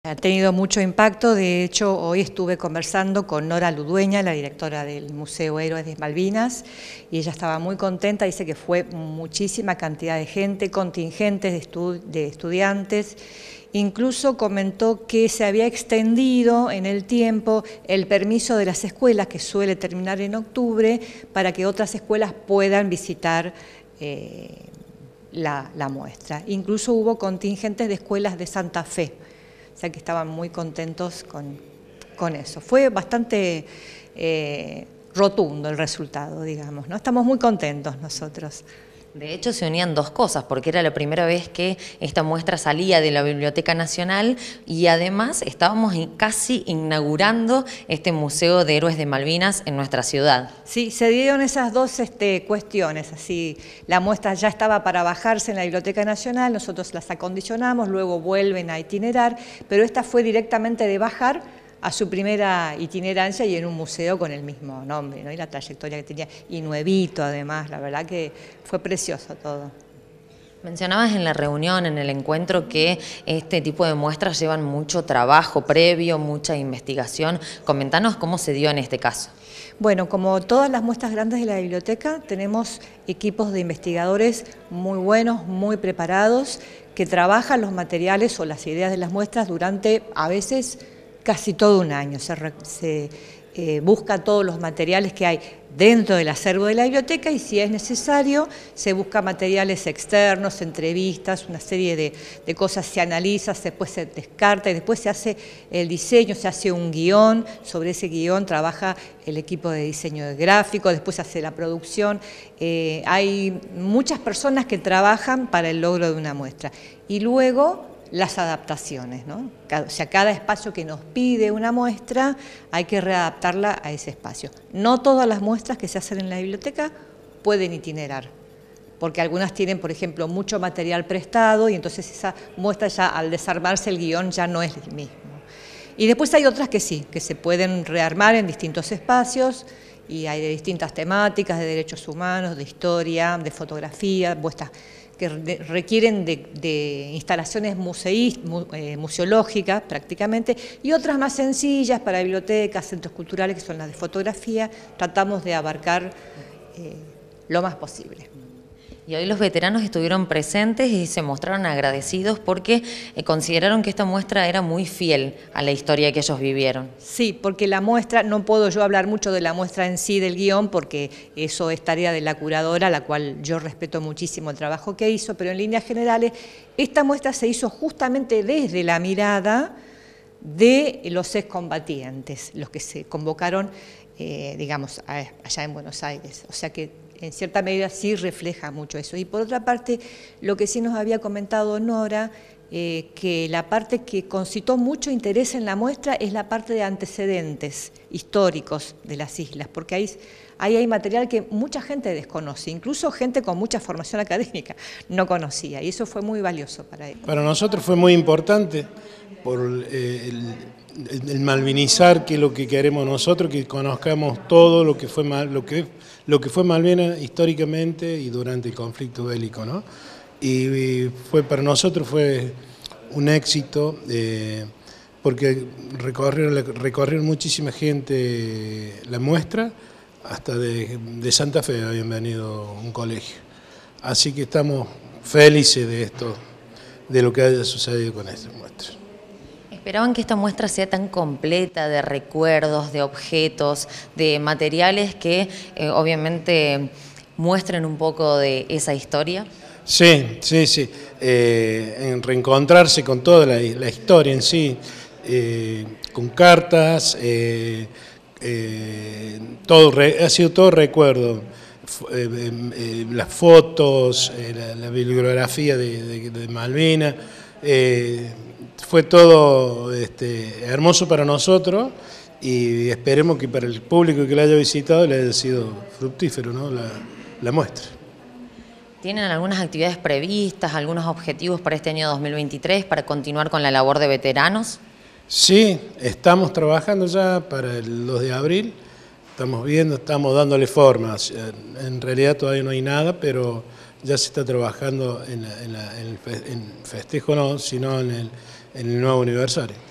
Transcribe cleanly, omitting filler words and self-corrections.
Ha tenido mucho impacto. De hecho, hoy estuve conversando con Nora Ludueña, la directora del Museo Héroes de Malvinas, y ella estaba muy contenta. Dice que fue muchísima cantidad de gente, contingentes de estudiantes. Incluso comentó que se había extendido en el tiempo el permiso de las escuelas, que suele terminar en octubre, para que otras escuelas puedan visitar la muestra. Incluso hubo contingentes de escuelas de Santa Fe. O sea que estaban muy contentos con eso. Fue bastante rotundo el resultado, digamos, ¿no? Estamos muy contentos nosotros. De hecho, se unían dos cosas, porque era la primera vez que esta muestra salía de la Biblioteca Nacional y además estábamos casi inaugurando este Museo de Héroes de Malvinas en nuestra ciudad. Sí, se dieron esas dos cuestiones. Así, la muestra ya estaba para bajarse en la Biblioteca Nacional, nosotros las acondicionamos, luego vuelven a itinerar, pero esta fue directamente de bajar a su primera itinerancia y en un museo con el mismo nombre, ¿no? Y la trayectoria que tenía, y nuevito además, la verdad que fue precioso todo. Mencionabas en la reunión, en el encuentro, que este tipo de muestras llevan mucho trabajo previo, mucha investigación. Comentanos cómo se dio en este caso. Bueno, como todas las muestras grandes de la biblioteca, tenemos equipos de investigadores muy buenos, muy preparados, que trabajan los materiales o las ideas de las muestras durante, a veces, casi todo un año. Se busca todos los materiales que hay dentro del acervo de la biblioteca y si es necesario se busca materiales externos, entrevistas, una serie de cosas se analiza, después se descarta y después se hace el diseño, se hace un guión, sobre ese guión trabaja el equipo de diseño gráfico, después se hace la producción. Hay muchas personas que trabajan para el logro de una muestra y luego las adaptaciones, ¿no? O sea, cada espacio que nos pide una muestra hay que readaptarla a ese espacio. No todas las muestras que se hacen en la biblioteca pueden itinerar, porque algunas tienen, por ejemplo, mucho material prestado y entonces esa muestra ya al desarmarse el guión ya no es el mismo. Y después hay otras que sí, que se pueden rearmar en distintos espacios y hay de distintas temáticas, de derechos humanos, de historia, de fotografía, muestras que requieren de instalaciones museológicas prácticamente, y otras más sencillas para bibliotecas, centros culturales, que son las de fotografía. Tratamos de abarcar lo más posible. Y hoy los veteranos estuvieron presentes y se mostraron agradecidos porque consideraron que esta muestra era muy fiel a la historia que ellos vivieron. Sí, porque la muestra, no puedo yo hablar mucho de la muestra en sí del guión porque eso es tarea de la curadora, la cual yo respeto muchísimo el trabajo que hizo, pero en líneas generales esta muestra se hizo justamente desde la mirada de los excombatientes, los que se convocaron, digamos, allá en Buenos Aires. O sea que en cierta medida sí refleja mucho eso. Y por otra parte, lo que sí nos había comentado Nora, que la parte que concitó mucho interés en la muestra es la parte de antecedentes históricos de las islas, porque ahí hay material que mucha gente desconoce, incluso gente con mucha formación académica no conocía, y eso fue muy valioso para ellos. Para nosotros fue muy importante por el malvinizar, que es lo que queremos nosotros, que conozcamos todo lo que fue Malvinas históricamente y durante el conflicto bélico, ¿no? Y para nosotros fue un éxito, porque recorrieron muchísima gente la muestra, hasta de Santa Fe habían venido un colegio. Así que estamos felices de esto, de lo que haya sucedido con esta muestra. ¿Esperaban que esta muestra sea tan completa de recuerdos, de objetos, de materiales que obviamente muestren un poco de esa historia? Sí. En reencontrarse con toda la historia en sí, con cartas, ha sido todo recuerdo. Las fotos, la bibliografía de Malvinas, fue todo hermoso para nosotros y esperemos que para el público que la haya visitado le haya sido fructífero, ¿no? la muestra. ¿Tienen algunas actividades previstas, algunos objetivos para este año 2023 para continuar con la labor de veteranos? Sí, estamos trabajando ya para el 2 de abril, estamos dándole formas. En realidad todavía no hay nada, pero ya se está trabajando en el festejo, no, sino en el nuevo aniversario.